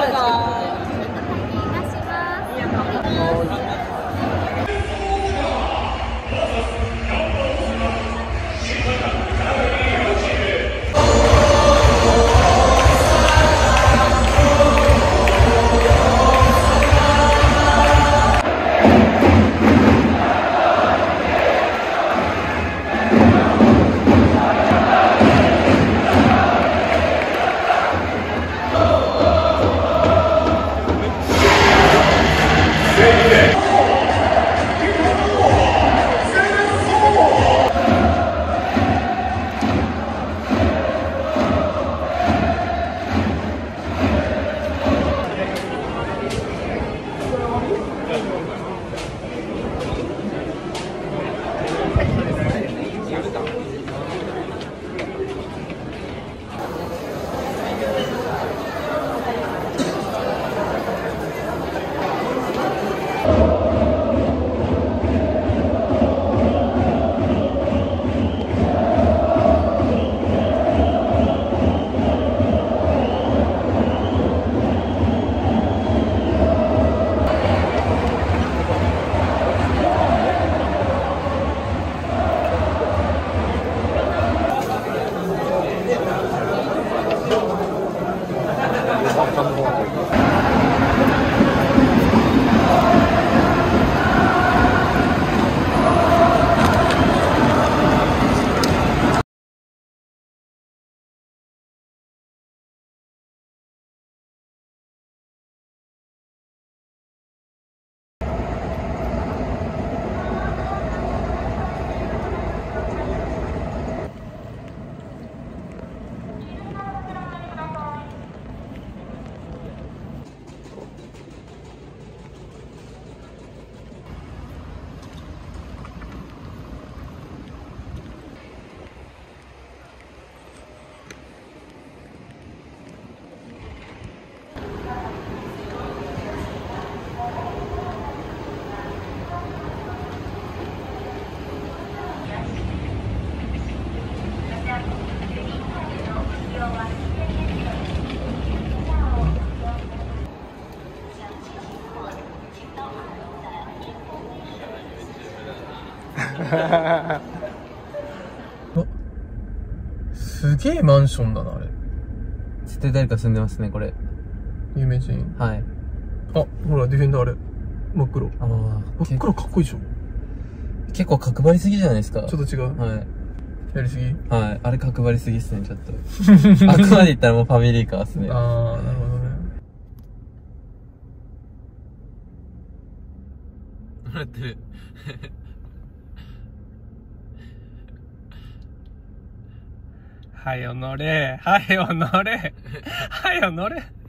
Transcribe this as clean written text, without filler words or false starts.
すげえマンションだな、あれ。 絶対誰か住んでますね、これ。 有名人。 はい。 あ、ほら、ディフェンダーあれ。真っ黒。 ああ。 真っ黒かっこいいでしょ。 結構角張りすぎじゃないですか。 ちょっと違う。 はい。 やりすぎ。 はい。あれ角張りすぎっすね、ちょっと。あくまで言ったらもうファミリーカーっすね。 ああ、なるほどね。 笑ってる。 はよ乗れ。はよ乗れ。はよ乗れ。